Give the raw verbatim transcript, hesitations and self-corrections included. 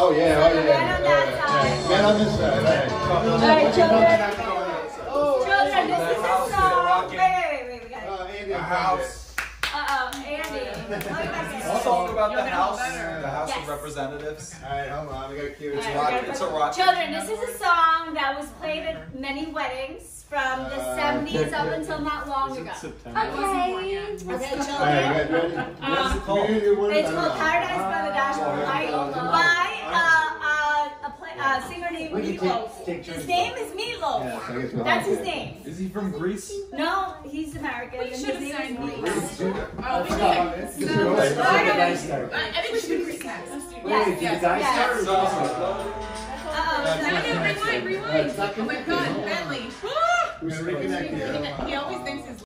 Oh yeah, oh yeah. Man on that side. Man on this side, right. All right, children. Children, this is a song. Wait, wait, wait, wait. We got Oh, it. Andy, A house. Uh-oh, Andy. A song about the house. The House Yes. of Representatives. Alright, hold on, we gotta cue It's it. All right, rock. we It's a gotta rock. put- Children, this is a song that was played at many weddings from the Uh, seventies up until not long ago. Okay. Okay, Alright, children. you guys ready? Um, We need to do one It's at a called time. Paradise by the Dashboard Light by uh, uh, a, play, a singer named Meatloaf. His name is Meatloaf. Yeah, so I guess we'll That's have his to- name. Is he from Greece? No, he's American. We and should his have name sang is Greece. Meatloaf. Oh, we did. This is really- I think we should do Greece next. Yes, Wait, did yes, the guy yes. start? So, Uh-oh. No, no, rewind, rewind. It's not Oh my God, Bentley. We're reconnecting. He always thinks his